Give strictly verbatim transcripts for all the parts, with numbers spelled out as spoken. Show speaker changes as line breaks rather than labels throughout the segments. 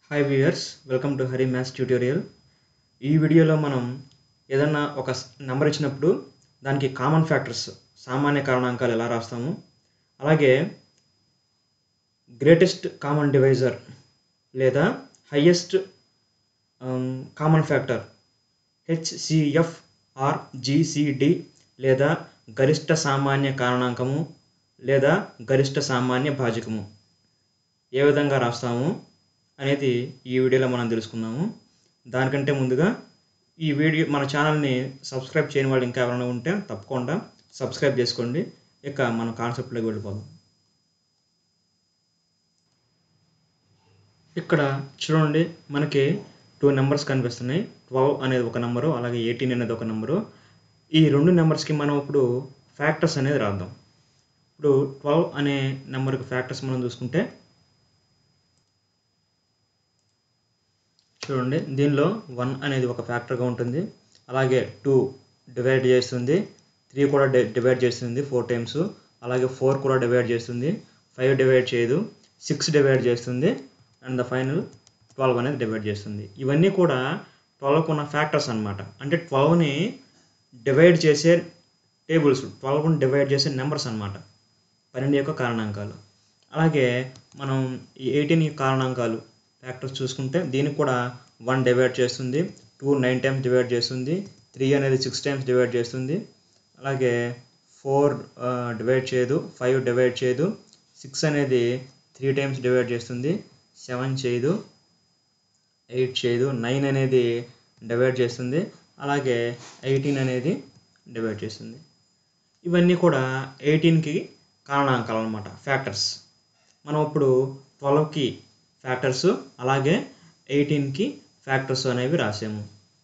Hi viewers, welcome to Hari maths tutorial. ఈ వీడియోలో మనం ఏదన్నా ఒక నెంబర్ ఇచ్చినప్పుడు దానికి కామన్ ఫ్యాక్టర్స్ సామాన్య కారణాంకాలు ఎలా రాస్తాము, అలాగే గ్రేటెస్ట్ కామన్ డివైజర్ లేదా highest common factor HCF or GCD లేదా గరిష్ట సామాన్య కారణాంకము లేదా గరిష్ట సామాన్య భాజకము ఏ విధంగా రాస్తాము అనేది ఈ వీడియోలో మనం తెలుసుకుందాము. దానికంటే ముందుగా ఈ వీడియో మన ఛానల్ని సబ్స్క్రైబ్ చేయని వాళ్ళు ఇంకా ఎవరైనా ఉంటే తప్పకుండా సబ్స్క్రైబ్ చేసుకోండి. ఇక మన కాన్సెప్ట్లోకి వెళ్ళిపోదాం. ఇక్కడ చూడండి, మనకి టూ నెంబర్స్ కనిపిస్తున్నాయి. ట్వెల్వ్ అనేది ఒక నెంబరు, అలాగే ఎయిటీన్ అనేది ఒక నెంబరు. ఈ రెండు నెంబర్స్కి మనం ఇప్పుడు ఫ్యాక్టర్స్ అనేది రాద్దాం. ఇప్పుడు ట్వెల్వ్ అనే నెంబర్కి ఫ్యాక్టర్స్ మనం చూసుకుంటే చూడండి, దీనిలో వన్ అనేది ఒక ఫ్యాక్టర్గా ఉంటుంది, అలాగే టూ డివైడ్ చేస్తుంది, త్రీ కూడా డివైడ్ చేస్తుంది ఫోర్ టైమ్స్, అలాగే ఫోర్ కూడా డివైడ్ చేస్తుంది, ఫైవ్ డివైడ్ చేయదు, సిక్స్ డివైడ్ చేస్తుంది, అండ్ ద ఫైనల్ ట్వెల్వ్ అనేది డివైడ్ చేస్తుంది. ఇవన్నీ కూడా ట్వెల్వ్కి ఉన్న ఫ్యాక్టర్స్ అనమాట. అంటే ట్వెల్వ్ని డివైడ్ చేసే టేబుల్స్, ట్వెల్వ్ని డివైడ్ చేసే నెంబర్స్ అనమాట, పన్నెండు యొక్క కారణాంకాలు. అలాగే మనం ఈ ఎయిటీన్ కారణాంకాలు ఫ్యాక్టర్స్ చూసుకుంటే దీనికి కూడా వన్ డివైడ్ చేస్తుంది, టూ నైన్ టైమ్స్ డివైడ్ చేస్తుంది, త్రీ అనేది సిక్స్ టైమ్స్ డివైడ్ చేస్తుంది, అలాగే ఫోర్ డివైడ్ చేయదు, ఫైవ్ డివైడ్ చేయదు, సిక్స్ అనేది త్రీ టైమ్స్ డివైడ్ చేస్తుంది, సెవెన్ చేయదు, ఎయిట్ చేయదు, నైన్ అనేది డివైడ్ చేస్తుంది, అలాగే ఎయిటీన్ అనేది డివైడ్ చేస్తుంది. ఇవన్నీ కూడా ఎయిటీన్కి కారణాంకాలు అనమాట, ఫ్యాక్టర్స్. మనం ఇప్పుడు ట్వెల్వ్కి ఫ్యాక్టర్స్ అలాగే ఎయిటీన్కి ఫ్యాక్టర్స్ అనేవి రాసాము.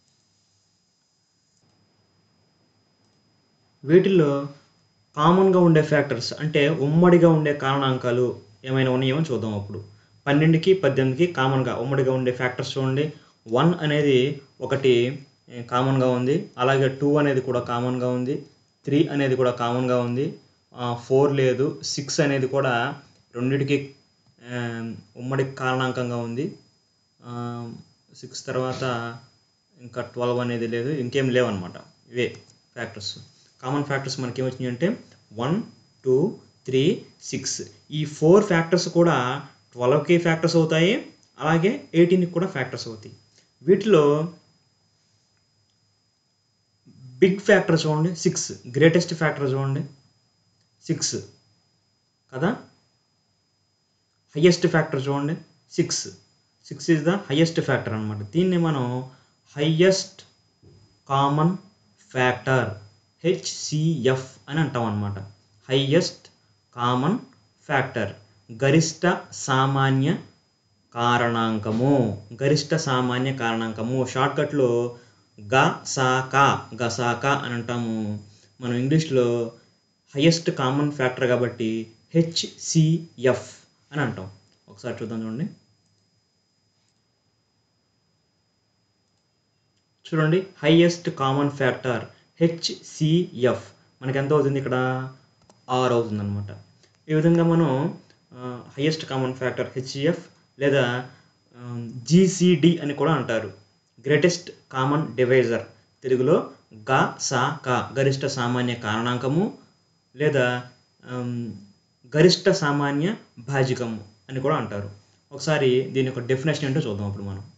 వీటిల్లో కామన్గా ఉండే ఫ్యాక్టర్స్ అంటే ఉమ్మడిగా ఉండే కారణాంకాలు ఏమైనా ఉన్నాయేమో చూద్దాం. అప్పుడు పన్నెండుకి పద్దెనిమిదికి కామన్గా ఉమ్మడిగా ఉండే ఫ్యాక్టర్స్ చూడండి. వన్ అనేది ఒకటి కామన్గా ఉంది, అలాగే టూ అనేది కూడా కామన్గా ఉంది, త్రీ అనేది కూడా కామన్గా ఉంది, ఫోర్ లేదు, సిక్స్ అనేది కూడా రెండిటికి ఉమ్మడి కారణాంకంగా ఉంది, సిక్స్ తర్వాత ఇంకా ట్వెల్వ్ అనేది లేదు, ఇంకేం లేవన్నమాట. ఇవే ఫ్యాక్టర్స్. కామన్ ఫ్యాక్టర్స్ మనకి ఏమొచ్చినాయి అంటే వన్ టూ త్రీ సిక్స్. ఈ ఫోర్ ఫ్యాక్టర్స్ కూడా ట్వెల్వ్కి ఫ్యాక్టర్స్ అవుతాయి, అలాగే ఎయిటీన్కి కూడా ఫ్యాక్టర్స్ అవుతాయి. వీటిలో బిగ్ ఫ్యాక్టర్ చూడండి, సిక్స్. గ్రేటెస్ట్ ఫ్యాక్టర్ చూడండి, సిక్స్ కదా. హయ్యెస్ట్ ఫ్యాక్టర్ చూడండి, six. Six is the highest factor అనమాట. దీన్ని మనం హయ్యెస్ట్ కామన్ ఫ్యాక్టర్ హెచ్సిఎఫ్ అని అంటాం అనమాట. హయ్యెస్ట్ కామన్ ఫ్యాక్టర్, గరిష్ట సామాన్య కారణాంకము. గరిష్ట సామాన్య కారణాంకము షార్ట్కట్లో గసాకా గసాకా అని అంటాము. మనం ఇంగ్లీష్లో హయ్యెస్ట్ కామన్ ఫ్యాక్టర్ కాబట్టి హెచ్సిఎఫ్ అని అంటాం. ఒకసారి చూద్దాం. చూడండి చూడండి హైయెస్ట్ కామన్ ఫ్యాక్టర్ హెచ్సిఎఫ్ మనకి ఎంత అవుతుంది? ఇక్కడ ఆరు అవుతుంది అనమాట. ఈ విధంగా మనం హైయెస్ట్ కామన్ ఫ్యాక్టర్ హెచ్సిఎఫ్ లేదా జిసిడి అని కూడా అంటారు. గ్రేటెస్ట్ కామన్ డివైజర్, తెలుగులో గ సా క గరిష్ట సామాన్య కారణాంకము లేదా గరిష్ట సామాన్య భాజకము అని కూడా అంటారు. ఒకసారి దీని యొక్క డెఫినేషన్ ఏంటో చూద్దాం. అప్పుడు మనం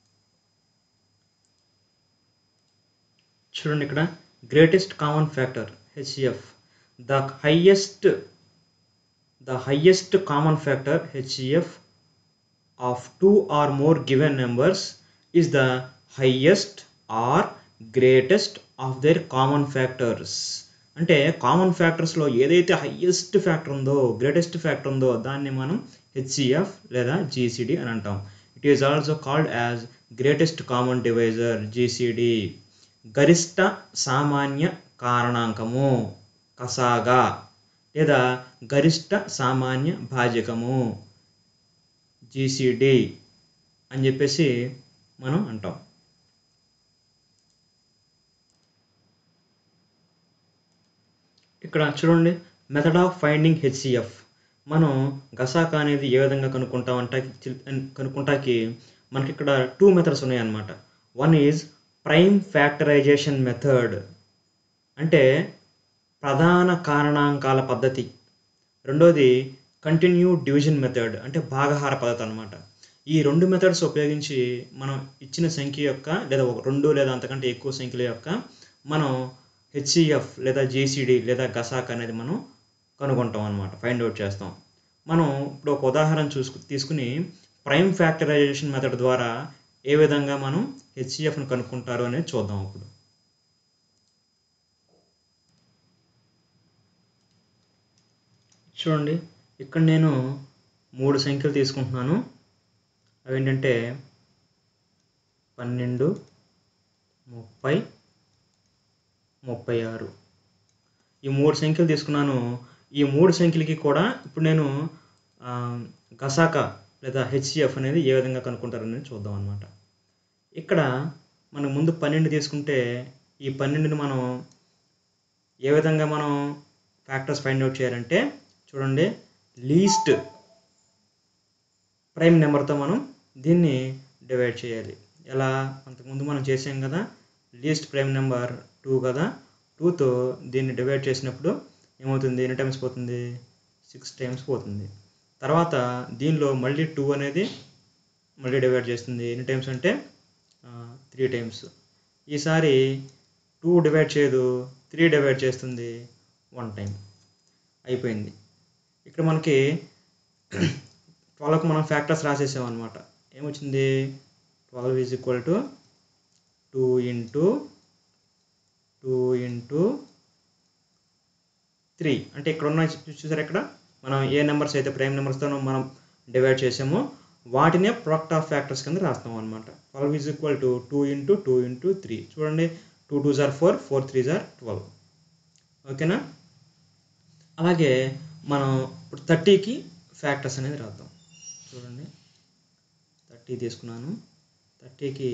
చూడండి, ఇక్కడ greatest common factor HCF, the highest the highest common factor HCF of two or more given numbers is the highest or greatest of their common factors. అంటే కామన్ ఫ్యాక్టర్స్లో ఏదైతే హైయెస్ట్ ఫ్యాక్టర్ ఉందో, గ్రేటెస్ట్ ఫ్యాక్టర్ ఉందో దాన్ని మనం HCF లేదా GCD అని అంటాం. It is also called as greatest common divisor GCD. గరిష్ట సామాన్య కారణాంకము కసాగా లేదా గరిష్ట సామాన్య భాజకము జిసిడి అని చెప్పేసి మనం అంటాం. ఇక్కడ చూడండి, మెథడ్ ఆఫ్ ఫైండింగ్ హెచ్సిఎఫ్. మనం గసాకా అనేది ఏ విధంగా కనుక్కుంటాం అంటే కనుక్కుంటాకి మనకి ఇక్కడ టూ మెథడ్స్ ఉన్నాయన్నమాట. One is prime factorization method, అంటే ప్రధాన కారణాంకాల పద్ధతి. రెండోది కంటిన్యూ డివిజన్ మెథడ్, అంటే భాగహార పద్ధతి అన్నమాట. ఈ రెండు మెథడ్స్ ఉపయోగించి మనం ఇచ్చిన సంఖ్య యొక్క లేదా ఒక రెండు లేదా అంతకంటే ఎక్కువ సంఖ్యల యొక్క మనం హెచ్సిఎఫ్ లేదా జీసీడీ లేదా గసాక్ అనేది మనం కనుగొంటాం అన్నమాట, ఫైండ్ అవుట్ చేస్తాం. మనం ఇప్పుడు ఒక ఉదాహరణ చూసుకు తీసుకుని ప్రైమ్ ఫ్యాక్టరైజేషన్ మెథడ్ ద్వారా ఏ విధంగా మనం హెచ్సిఎఫ్ను కనుక్కుంటారు అనేది చూద్దాం. ఇప్పుడు చూడండి, ఇక్కడ నేను మూడు సంఖ్యలు తీసుకుంటున్నాను. అవి ఏంటంటే పన్నెండు, ముప్పై, ముప్పై ఆరు. ఈ మూడు సంఖ్యలు తీసుకున్నాను. ఈ మూడు సంఖ్యలకి కూడా ఇప్పుడు నేను గసాక లేదా హెచ్సిఎఫ్ అనేది ఏ విధంగా కనుక్కుంటారనేది చూద్దాం అన్నమాట. ఇక్కడ మనం ముందు పన్నెండు తీసుకుంటే ఈ పన్నెండుని మనం ఏ విధంగా మనం ఫ్యాక్టర్స్ ఫైండ్ అవుట్ చేయాలంటే చూడండి, లీస్ట్ ప్రైమ్ నెంబర్తో మనం దీన్ని డివైడ్ చేయాలి. ఎలా? అంతకుముందు మనం చేసాం కదా, లీస్ట్ ప్రైమ్ నెంబర్ టూ కదా, టూతో దీన్ని డివైడ్ చేసినప్పుడు ఏమవుతుంది? ఎన్ని టైమ్స్ పోతుంది? సిక్స్ టైమ్స్ పోతుంది. తర్వాత దీనిలో మళ్ళీ టూ అనేది మళ్ళీ డివైడ్ చేస్తుంది. ఎన్ని టైమ్స్ అంటే త్రీ టైమ్స్. ఈసారి టూ డివైడ్ చేయదు, త్రీ డివైడ్ చేస్తుంది, వన్ టైం. అయిపోయింది. ఇక్కడ మనకి ట్వెల్వ్కి మనం ఫ్యాక్టర్స్ రాసేసాం అనమాట. ఏమొచ్చింది? Twelve is equal to two into two into three. అంటే ఇక్కడ ఉన్న చూసారు, ఇక్కడ మనం ఏ నెంబర్స్ అయితే ప్రైమ్ నెంబర్స్తో మనం డివైడ్ చేసామో వాటినే ప్రొడక్ట్ ఆఫ్ ఫ్యాక్టర్స్ కింద రాస్తాం అనమాట. Twelve is equal to two into two into three. చూడండి, two two are four, four three are twelve. ఓకేనా? అలాగే మనం ఇప్పుడు థర్టీకి ఫ్యాక్టర్స్ అనేది రాద్దాం. చూడండి, థర్టీ తీసుకున్నాను. థర్టీకి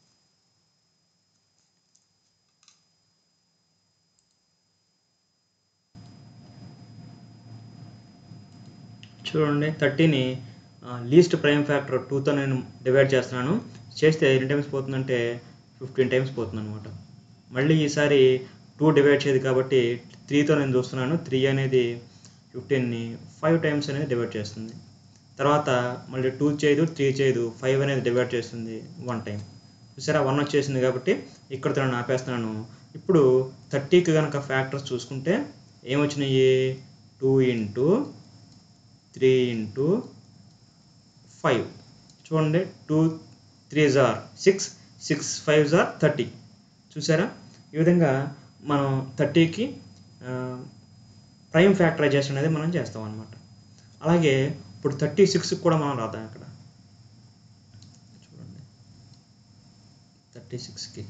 చూడండి, థర్టీని లీస్ట్ ప్రైమ్ ఫ్యాక్టర్ టూతో నేను డివైడ్ చేస్తున్నాను. చేస్తే ఎన్ని టైమ్స్ పోతుందంటే ఫిఫ్టీన్ టైమ్స్ పోతుంది అనమాట. మళ్ళీ ఈసారి టూ డివైడ్ చేయదు కాబట్టి త్రీతో నేను చూస్తున్నాను. త్రీ అనేది ఫిఫ్టీన్ని ఫైవ్ టైమ్స్ అనేది డివైడ్ చేస్తుంది. తర్వాత మళ్ళీ టూ చేయదు, త్రీ చేయదు, ఫైవ్ అనేది డివైడ్ చేస్తుంది, వన్ టైం. చూసారా, వన్ వచ్చేసింది కాబట్టి ఇక్కడతో నేను ఆపేస్తున్నాను. ఇప్పుడు థర్టీకి కనుక ఫ్యాక్టర్స్ చూసుకుంటే ఏమొచ్చినాయి? Two into three into five. చూడండి, two three are six, six five are thirty. చూసారా, ఈ విధంగా మనం థర్టీకి ప్రైమ్ ఫ్యాక్టరైజేషన్ అనేది మనం చేస్తాం అనమాట. అలాగే ఇప్పుడు థర్టీ సిక్స్కి కూడా మనం రాద్దాం. ఇక్కడ చూడండి, థర్టీ సిక్స్కి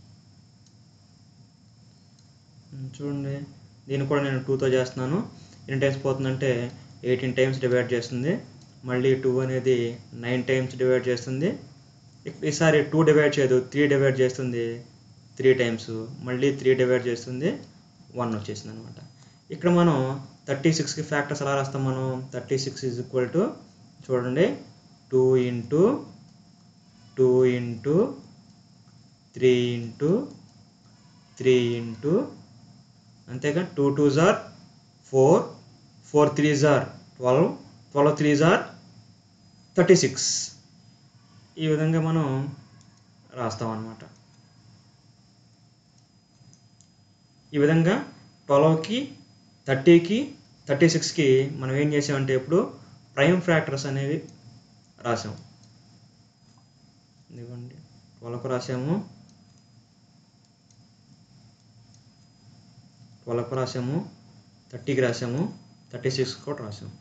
చూడండి, దీన్ని కూడా నేను టూతో చేస్తున్నాను. ఎన్ని టైమ్స్ పోతుందంటే ఎయిటీన్ టైమ్స్ డివైడ్ చేస్తుంది. మళ్ళీ టూ అనేది నైన్ టైమ్స్ డివైడ్ చేస్తుంది. ఈసారి టూ డివైడ్ చేయదు, త్రీ డివైడ్ చేస్తుంది, త్రీ టైమ్స్. మళ్ళీ త్రీ డివైడ్ చేస్తుంది, వన్ వచ్చేసింది అనమాట. ఇక్కడ మనం థర్టీ సిక్స్కి ఫ్యాక్టర్స్ ఎలా రాస్తాం? మనం thirty six is equal to చూడండి, two into two into three into three into అంతేగా, two two are four, four three are twelve, twelve three are thirty six. ఈ విధంగా మనం రాస్తాం అన్నమాట. ఈ విధంగా ట్వెల్వ్కి, థర్టీకి, థర్టీ సిక్స్కి మనం ఏం చేసామంటే ఇప్పుడు ప్రైమ్ ఫ్యాక్టర్స్ అనేవి రాసాం. ఇదిగోండి, ట్వెల్వ్కి రాసాము, ట్వెల్వ్కి రాసాము, థర్టీకి రాసాము, థర్టీ సిక్స్కి కూడా రాసాము.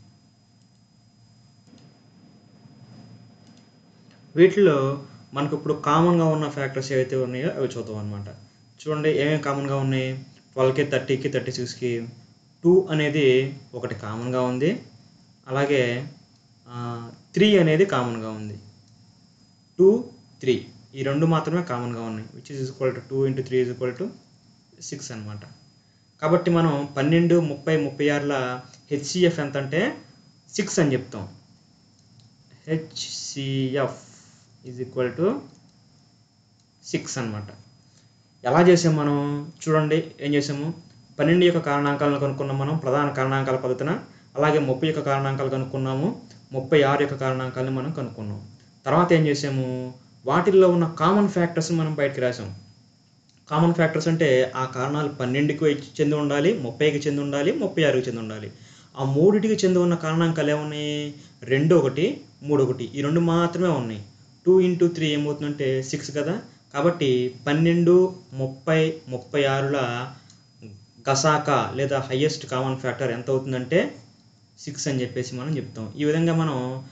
వీటిలో మనకు ఇప్పుడు కామన్గా ఉన్న ఫ్యాక్టర్స్ ఏవైతే ఉన్నాయో అవి చూద్దాం అనమాట. చూడండి, ఏమేమి కామన్గా ఉన్నాయి? ట్వెల్వ్కి, థర్టీకి, థర్టీ సిక్స్కి టూ అనేది ఒకటి కామన్గా ఉంది. అలాగే త్రీ అనేది కామన్గా ఉంది. టూ, త్రీ ఈ రెండు మాత్రమే కామన్గా ఉన్నాయి. Which is equal to two into three is equal to six అనమాట. కాబట్టి మనం పన్నెండు, ముప్పై, ముప్పై ఆరుల హెచ్సిఎఫ్ ఎంత అంటే సిక్స్ అని చెప్తాం. HCF is equal to six అనమాట. ఎలా చేసాం మనం చూడండి, ఏం చేసాము, పన్నెండు యొక్క కారణాంకాలను కనుక్కున్నాం మనం ప్రధాన కారణాంకాల పద్ధతిన. అలాగే ముప్పై యొక్క కారణాంకాలు కనుక్కున్నాము, ముప్పై ఆరు యొక్క కారణాంకాలను మనం కనుక్కున్నాం. తర్వాత ఏం చేసాము, వాటిల్లో ఉన్న కామన్ ఫ్యాక్టర్స్ని మనం బయటకు రాసాం. కామన్ ఫ్యాక్టర్స్ అంటే ఆ కారణాలు పన్నెండుకి చెంది ఉండాలి, ముప్పైకి చెంది ఉండాలి, ముప్పై ఆరుకి చెంది ఉండాలి. ఆ మూడిటికి చెంది ఉన్న కారణాంకాలు ఏమున్నాయి, రెండు ఒకటి, మూడు ఒకటి, ఈ రెండు మాత్రమే ఉన్నాయి. టూ ఇంటూ త్రీ ఏమవుతుందంటే సిక్స్ కదా. కాబట్టి పన్నెండు, ముప్పై, ముప్పై ఆరుల గసాక లేదా హయ్యెస్ట్ కామన్ ఫ్యాక్టర్ ఎంత అవుతుందంటే సిక్స్ అని చెప్పేసి మనం చెప్తాం. ఈ విధంగా మనం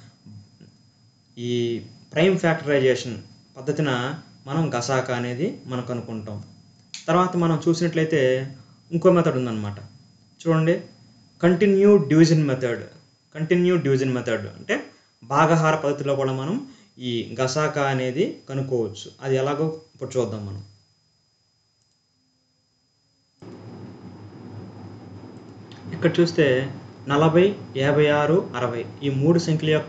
ఈ ప్రైమ్ ఫ్యాక్టరైజేషన్ పద్ధతిన మనం గసాక అనేది మనం కనుక్కుంటాం. తర్వాత మనం చూసినట్లయితే ఇంకో మెథడ్ ఉందన్నమాట. చూడండి, continue division method. Continue division method అంటే భాగహార పద్ధతిలో కూడా మనం ఈ గసాక అనేది కనుక్కోవచ్చు. అది ఎలాగో ఇప్పుడు చూద్దాం మనం. ఇక్కడ చూస్తే నలభై, యాభై ఆరు, అరవై ఈ మూడు సంఖ్యల యొక్క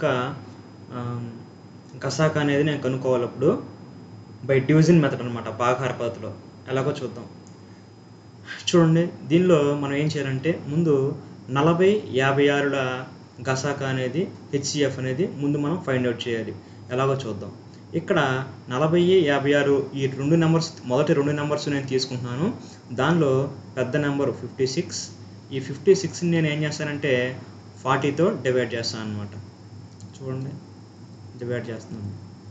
గసాక అనేది నేను కనుక్కోవాలప్పుడు బై డివిజన్ మెథడ్ అనమాట, భాగహార పద్ధతిలో. ఎలాగో చూద్దాం. చూడండి, దీనిలో మనం ఏం చేయాలంటే ముందు నలభై, యాభై ఆరుల గసాక అనేది హెచ్సిఎఫ్ అనేది ముందు మనం ఫైండ్ అవుట్ చేయాలి. ఎలాగో చూద్దాం. ఇక్కడ నలభై, యాభై ఆరు ఈ రెండు నెంబర్స్, మొదటి రెండు నెంబర్స్ నేను తీసుకుంటున్నాను. దానిలో పెద్ద నెంబర్ ఫిఫ్టీ సిక్స్. ఈ ఫిఫ్టీ సిక్స్ని నేను ఏం చేస్తానంటే ఫార్టీతో డివైడ్ చేస్తాను అనమాట. చూడండి, డివైడ్ చేస్తున్నాను.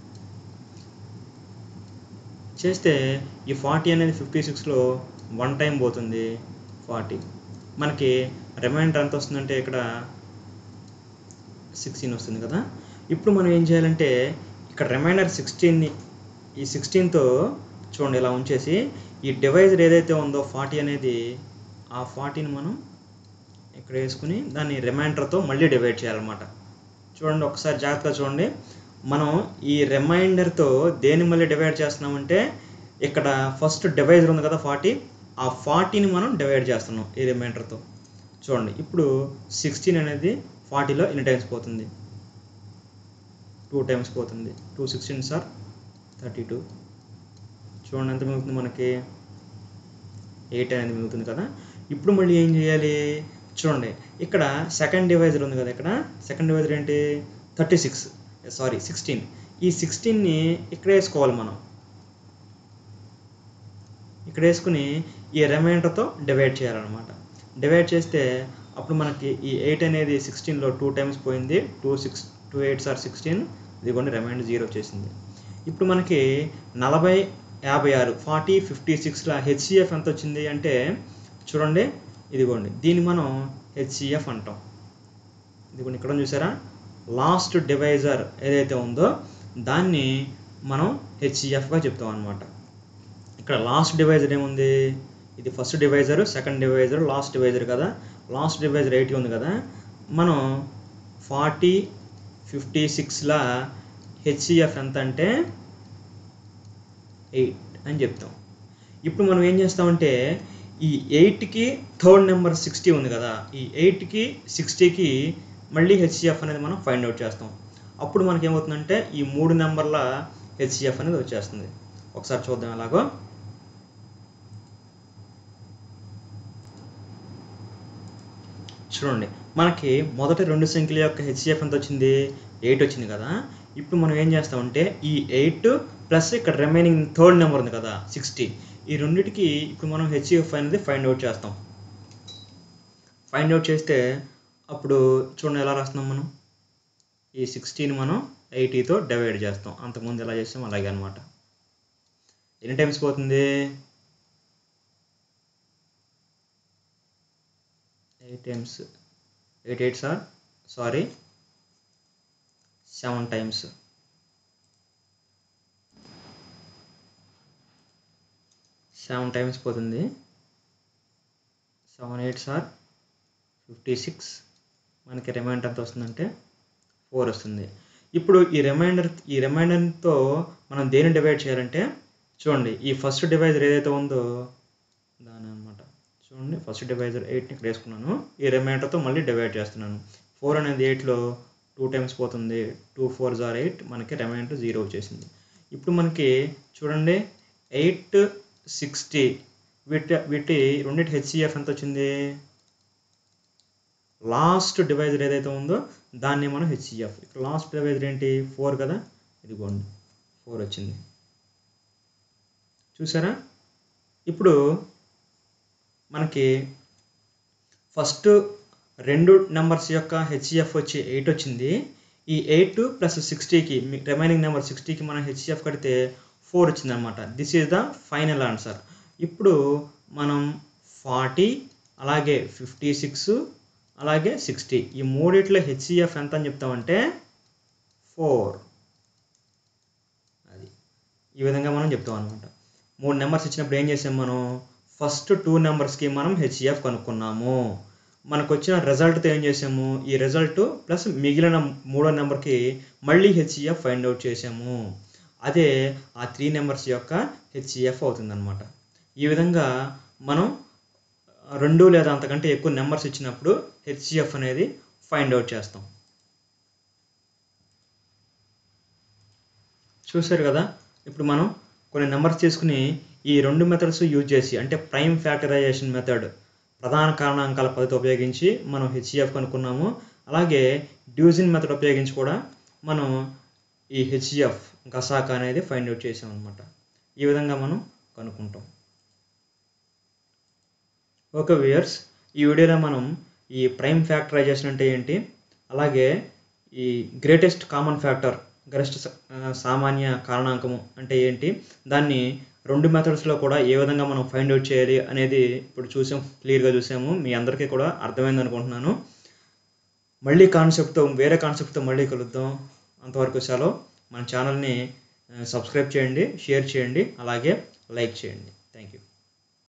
చేస్తే ఈ ఫార్టీ అనేది ఫిఫ్టీ సిక్స్లో వన్ టైం పోతుంది, ఫార్టీ. మనకి రిమైండర్ ఎంత వస్తుందంటే ఇక్కడ సిక్స్టీన్ వస్తుంది కదా. ఇప్పుడు మనం ఏం చేయాలంటే ఇక్కడ రిమైండర్ సిక్స్టీన్ని ఈ సిక్స్టీన్తో చూడండి ఇలా ఉంచేసి ఈ డివైజర్ ఏదైతే ఉందో ఫార్టీ అనేది, ఆ ఫార్టీని మనం ఇక్కడ వేసుకుని దాన్ని రిమైండర్తో మళ్ళీ డివైడ్ చేయాలన్నమాట. చూడండి, ఒకసారి జాగ్రత్తగా చూడండి. మనం ఈ రిమైండర్తో దేన్ని మళ్ళీ డివైడ్ చేస్తున్నామంటే ఇక్కడ ఫస్ట్ డివైజర్ ఉంది కదా ఫార్టీ, ఆ ఫార్టీని మనం డివైడ్ చేస్తున్నాం ఈ రిమైండర్తో. చూడండి, ఇప్పుడు సిక్స్టీన్ అనేది ఫార్టీలో ఎన్ని టైమ్స్ పోతుంది, టూ టైమ్స్ పోతుంది. Two sixteen are thirty two. చూడండి ఎంత మిగులుతుంది మనకి, ఎయిట్ అనేది మిగులుతుంది కదా. ఇప్పుడు మళ్ళీ ఏం చేయాలి చూడండి, ఇక్కడ సెకండ్ డివైజర్ ఉంది కదా, ఇక్కడ సెకండ్ డివైజర్ ఏంటి థర్టీ సిక్స్ సారీ సిక్స్టీన్. ఈ సిక్స్టీన్ని ఇక్కడ వేసుకోవాలి మనం. ఇక్కడ వేసుకుని ఈ రిమైండర్తో డివైడ్ చేయాలన్నమాట. డివైడ్ చేస్తే అప్పుడు మనకి ఈ ఎయిట్ అనేది సిక్స్టీన్లో టూ టైమ్స్ పోయింది. Two six two eights are sixteen. ఇదిగోండి రిమైండర్ జీరో వచ్చేసింది. ఇప్పుడు మనకి నలభై, యాభై ఆరు, ఫార్టీ, ఫిఫ్టీ సిక్స్ల హెచ్సిఎఫ్ ఎంత వచ్చింది అంటే చూడండి, ఇదిగోండి దీన్ని మనం హెచ్సిఎఫ్ అంటాం. ఇదిగోండి ఇక్కడ చూసారా, లాస్ట్ డివైజర్ ఏదైతే ఉందో దాన్ని మనం హెచ్సిఎఫ్గా చెప్తాం అనమాట. ఇక్కడ లాస్ట్ డివైజర్ ఏముంది, ఇది first divisor, second divisor, last divisor కదా. లాస్ట్ డివైజర్ ఎయిటీ ఉంది కదా. మనం ఫార్టీ, ఫిఫ్టీ సిక్స్ల హెచ్సిఎఫ్ ఎంత అంటే ఎయిట్ అని చెప్తాం. ఇప్పుడు మనం ఏం చేస్తామంటే ఈ ఎయిట్కి థర్డ్ నెంబర్ సిక్స్టీ ఉంది కదా, ఈ ఎయిట్కి సిక్స్టీకి మళ్ళీ హెచ్సిఎఫ్ అనేది మనం ఫైండ్ అవుట్ చేస్తాం. అప్పుడు మనకి ఏమవుతుందంటే ఈ మూడు నెంబర్ల హెచ్సిఎఫ్ అనేది వచ్చేస్తుంది. ఒకసారి చూద్దాం ఎలాగో. చూడండి, మనకి మొదటి రెండు సంఖ్యల యొక్క హెచ్సిఎఫ్ ఎంత వచ్చింది, ఎయిట్ వచ్చింది కదా. ఇప్పుడు మనం ఏం చేస్తామంటే ఈ ఎయిట్ ప్లస్ ఇక్కడ రిమైనింగ్ థర్డ్ నెంబర్ ఉంది కదా సిక్స్టీ, ఈ రెండింటికి ఇప్పుడు మనం హెచ్సిఎఫ్ అనేది ఫైండ్ అవుట్ చేస్తాం. ఫైండ్ అవుట్ చేస్తే అప్పుడు చూడండి ఎలా రాస్తున్నాం మనం, ఈ సిక్స్టీని మనం ఎయిటీతో డివైడ్ చేస్తాం. అంతకుముందు ఎలా చేస్తాం అలాగే అనమాట. ఎన్ని టైమ్స్ పోతుంది, eight times, eight eight are sorry seven times. Seven times పోతుంది. Seven eight are fifty six. మనకి రిమైండర్ ఎంత వస్తుందంటే ఫోర్ వస్తుంది. ఇప్పుడు ఈ రిమైండర్ ఈ రిమైండర్తో మనం దేన్ని డివైడ్ చేయాలంటే చూడండి, ఈ ఫస్ట్ డివైజర్ ఏదైతే ఉందో దాని అనమాట. చూడండి, ఫస్ట్ డివైజర్ ఎయిట్ని ఇక్కడ వేసుకున్నాను, ఈ రిమైండర్తో మళ్ళీ డివైడ్ చేస్తున్నాను. ఫోర్ అనేది ఎయిట్లో టూ టైమ్స్ పోతుంది, టూ ఫోర్ జార్ ఎయిట్, మనకి రిమైండర్ జీరో వచ్చేసింది. ఇప్పుడు మనకి చూడండి ఎయిట్ సిక్స్టీ వీటి వీటి రెండింటి హెచ్సిఎఫ్ ఎంత వచ్చింది? లాస్ట్ డివైజర్ ఏదైతే ఉందో దాన్ని మనం హెచ్సిఎఫ్. ఇక్కడ లాస్ట్ డివైజర్ ఏంటి? ఫోర్ కదా, ఇదిగోండి ఫోర్ వచ్చింది. చూసారా? ఇప్పుడు మనకి ఫస్ట్ రెండు నెంబర్స్ యొక్క హెచ్సిఎఫ్ వచ్చి ఎయిట్ వచ్చింది. ఈ ఎయిట్ ప్లస్ సిక్స్టీకి రిమైనింగ్ నెంబర్ సిక్స్టీకి మనం హెచ్సిఎఫ్ కడితే ఫోర్ వచ్చింది అనమాట. This is the final answer. ఇప్పుడు మనం ఫార్టీ అలాగే ఫిఫ్టీ సిక్స్ అలాగే సిక్స్టీ ఈ మూడిట్లో హెచ్సిఎఫ్ ఎంత అని చెప్తామంటే ఫోర్. అది ఈ విధంగా మనం చెప్తాం అనమాట. మూడు నెంబర్స్ ఇచ్చినప్పుడు ఏం చేసాం మనం? ఫస్ట్ టూ నెంబర్స్కి మనం హెచ్సిఎఫ్ కనుక్కున్నాము. మనకు వచ్చిన రిజల్ట్తో ఏం చేసాము? ఈ రిజల్ట్ ప్లస్ మిగిలిన మూడో నెంబర్కి మళ్ళీ హెచ్సిఎఫ్ ఫైండ్ అవుట్ చేసాము. అదే ఆ త్రీ నెంబర్స్ యొక్క హెచ్సిఎఫ్ అవుతుందన్నమాట. ఈ విధంగా మనం రెండు లేదా అంతకంటే ఎక్కువ నెంబర్స్ ఇచ్చినప్పుడు హెచ్సిఎఫ్ అనేది ఫైండ్ అవుట్ చేస్తాం. చూసారు కదా? ఇప్పుడు మనం కొన్ని నెంబర్స్ తీసుకుని ఈ రెండు మెథడ్స్ యూజ్ చేసి, అంటే ప్రైమ్ ఫ్యాక్టరైజేషన్ మెథడ్ ప్రధాన కారణాంకాల పద్ధతి ఉపయోగించి మనం హెచ్సిఎఫ్ కనుక్కున్నాము. అలాగే డివిజన్ మెథడ్ ఉపయోగించి కూడా మనం ఈ హెచ్సిఎఫ్ గసాక అనేది ఫైండ్ అవుట్ చేసాం అనమాట. ఈ విధంగా మనం కనుక్కుంటాం. ఓకే వ్యూయర్స్, ఈ వీడియోలో మనం ఈ ప్రైమ్ ఫ్యాక్టరైజేషన్ అంటే ఏంటి, అలాగే ఈ గ్రేటెస్ట్ కామన్ ఫ్యాక్టర్ గరిష్ట సామాన్య కారణాంకము అంటే ఏంటి, దాన్ని రెండు మెథడ్స్లో కూడా ఏ విధంగా మనం ఫైండ్ అవుట్ చేయాలి అనేది ఇప్పుడు చూసాం, క్లియర్గా చూసాము. మీ అందరికీ కూడా అర్థమైంది అనుకుంటున్నాను. మళ్ళీ కాన్సెప్ట్తో వేరే కాన్సెప్ట్తో మళ్ళీ కలుద్దాం. అంతవరకు సెలవు. మన ఛానల్ని సబ్స్క్రైబ్ చేయండి, షేర్ చేయండి, అలాగే లైక్ చేయండి.